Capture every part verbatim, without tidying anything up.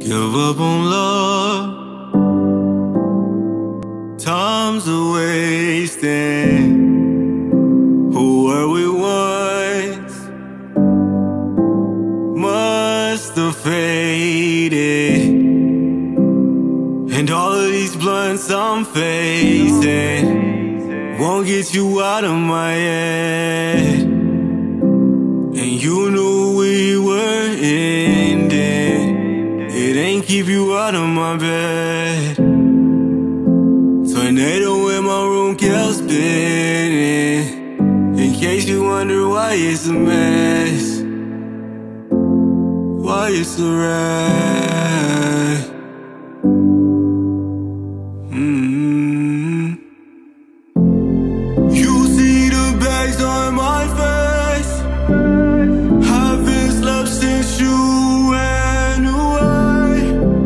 Give up on love. Time's a wasting. Who were we once? Must have faded. And all of these blunts I'm facing won't get you out of my head. And you knew we were ending. It ain't keep you out of my bed. Tornado in my room kept spinning. In case you wonder why it's a mess, why it's a wreck. Mm-hmm. You see the bags on my face. Haven't slept since you went away.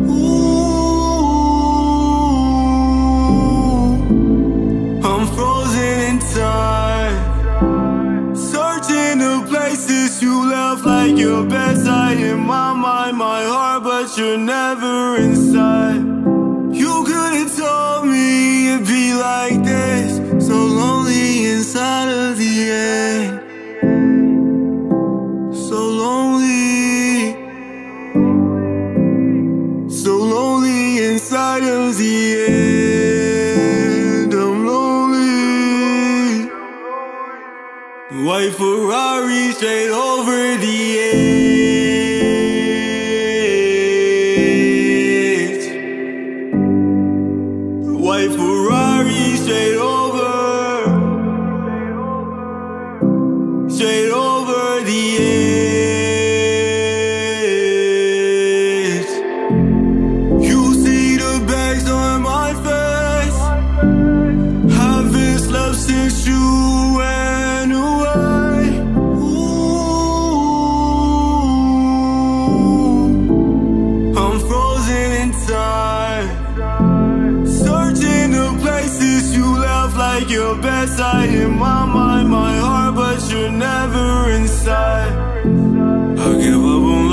Ooh, I'm frozen in time, searching the places you left, like your bedside in my mind, my heart, but you're never inside. You could've told me it'd be like this, so lonely inside of the end, so lonely, so lonely inside of the end. I'm lonely. White Ferrari straight over the edge. White Ferrari straight over, straight over the edge. You see the bags on my face. Haven't slept since you went away. Ooh, I'm frozen in time, searching the places you left, like your bedside in my mind, my heart, but you're never inside. I give up on